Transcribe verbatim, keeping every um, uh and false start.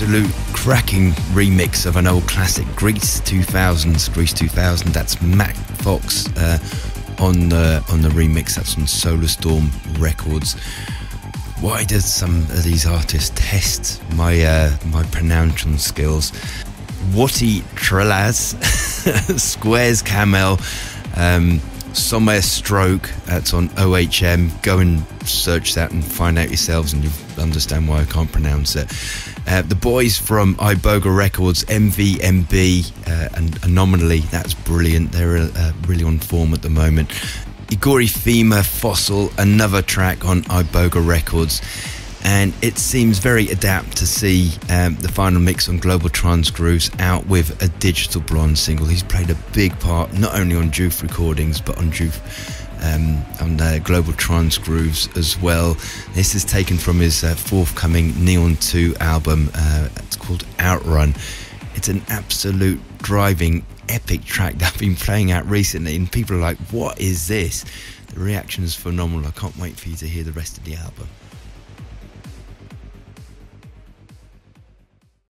absolute cracking remix of an old classic, Grease two thousands, Grease two thousand. That's Matt Fox uh, on the on the remix. That's on Solar Storm Records. Why does some of these artists test my uh, my pronunciation skills? Watty Trelaz, Squares Camel, um, Somewhere Stroke, that's on O H M. Go and search that and find out yourselves, and you'll understand why I can't pronounce it. Uh, the boys from Iboga Records, M V M B uh, and Anomaly, that's brilliant. They're uh, really on form at the moment. Igori Fima, Fossil, another track on Iboga Records. And it seems very adapt to see um, the final mix on Global Trance Grooves out with a Digital Blonde single. He's played a big part not only on Joof recordings but on Joof um, on uh, Global Trance Grooves as well. This is taken from his uh, forthcoming Neon two album. Uh, it's called Outrun. It's an absolute driving epic track that I've been playing out recently, and people are like, what is this? The reaction is phenomenal. I can't wait for you to hear the rest of the album.